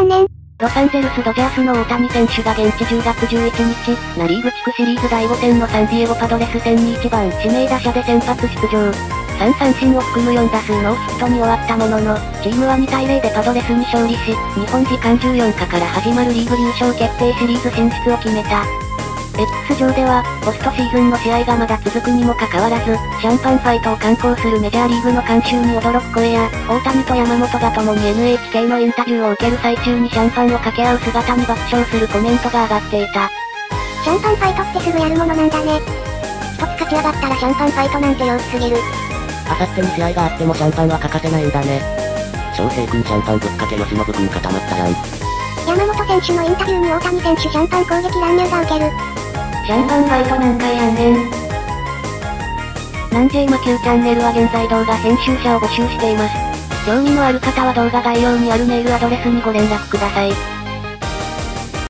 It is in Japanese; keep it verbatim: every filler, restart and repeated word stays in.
残念。 ロサンゼルスドジャースの大谷選手が現地じゅうがつじゅういちにち、ナリーグ地区シリーズだいご戦のサンディエゴパドレス戦にいちばん指名打者で先発出場。さんさんしんを含むよんだすうノーヒットに終わったものの、チームはにたいぜろでパドレスに勝利し、日本時間じゅうよっかから始まるリーグ優勝決定シリーズ進出を決めた。X 上では、ポストシーズンの試合がまだ続くにもかかわらず、シャンパンファイトを敢行するメジャーリーグの観衆に驚く声や、大谷と山本が共に エヌエイチケー のインタビューを受ける最中にシャンパンを掛け合う姿に爆笑するコメントが上がっていた。 シャンパンファイトってすぐやるものなんだね。一つ勝ち上がったらシャンパンファイトなんて陽気すぎる。 あさってに試合があってもシャンパンは欠かせないんだね。翔平くんシャンパンぶっかけよしのぶくん固まったやん。 山本選手のインタビューに大谷選手シャンパン攻撃乱入が受ける。 シャンパンファイト何回やんねん。なんじぇいま Q チャンネルは現在動画編集者を募集しています。興味のある方は動画概要にあるメールアドレスにご連絡ください。